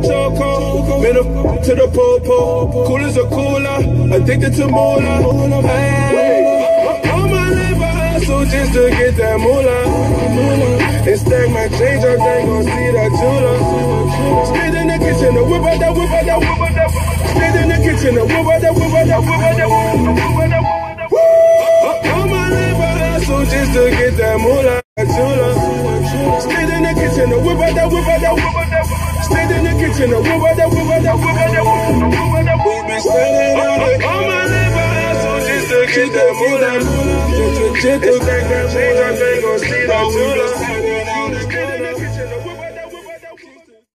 choco. Been up to the popo. Cool as a cooler. Addicted to moolah. Hey. All my life I hustle just to get that moolah. And stack my change up, they gon' see that jeweler. Straight in the kitchen, the whip out that, whip out that, whip out that. Straight in the kitchen, the whip out that, whip out that, whip out that, whip out that. All my life I hustle just to get that moolah. Straight in the kitchen, the whip out that, whip out that, whip out that. Straight in the kitchen, the whip out that, whip out that, whip out that, whip out that. We been standing on it. All my life I hustle just to get that moolah. Just to get that change, I think gon' see that jeweler.